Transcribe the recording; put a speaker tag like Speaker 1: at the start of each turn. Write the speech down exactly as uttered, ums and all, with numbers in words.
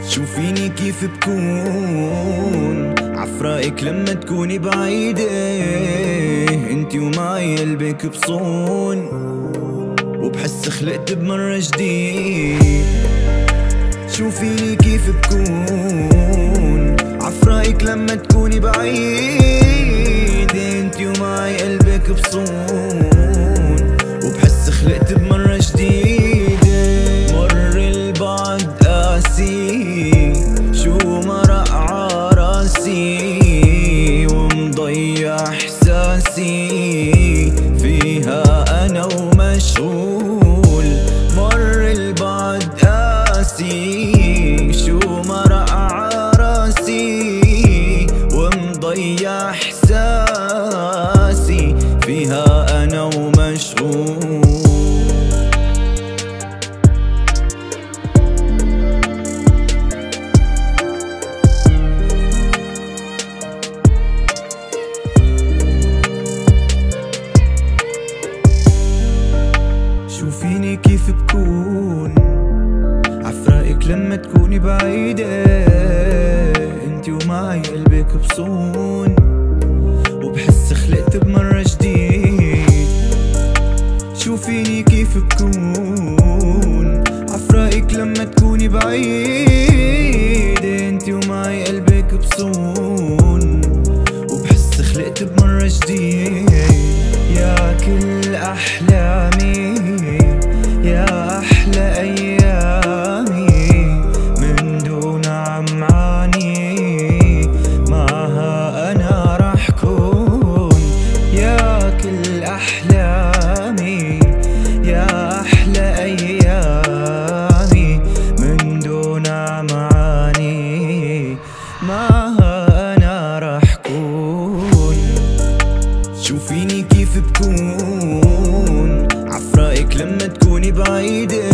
Speaker 1: شوفيني كيف بكون عفراقك لما تكوني بعيدة، انتي ومعي قلبك بصون، وبحس خلقت بمرة جديد. شوفيني كيف بكون عفراقك لما تكوني بعيدة، انتي ومعي قلبك بصون، وبحس خلقت بمرة جديدة. مر البعد قاسي شو مرق عراسي، ومضيع احساسي فيها انا ومشغول. مر البعد قاسي شو مرق عراسي، ومضيع احساسي فيها انا ومشغول. شوفيني كيف بكون عفراقك لما تكوني بعيدة، انتي ومعي قلبك بصون، وبحس خلقت بمرة جديد. شوفيني كيف بكون عفراقك لما تكوني بعيدة، انتي ومعي قلبك بصون، وبحس خلقت بمرة جديد. يا كل أحلامي يا أحلى أيامي، من دون عمعاني معها أنا رح كون. يا كل أحلامي يا أحلى أيامي، من دون عمعاني معها أنا رح كون. شوفيني كيف بكون عفراقك لما تكوني بعيدة،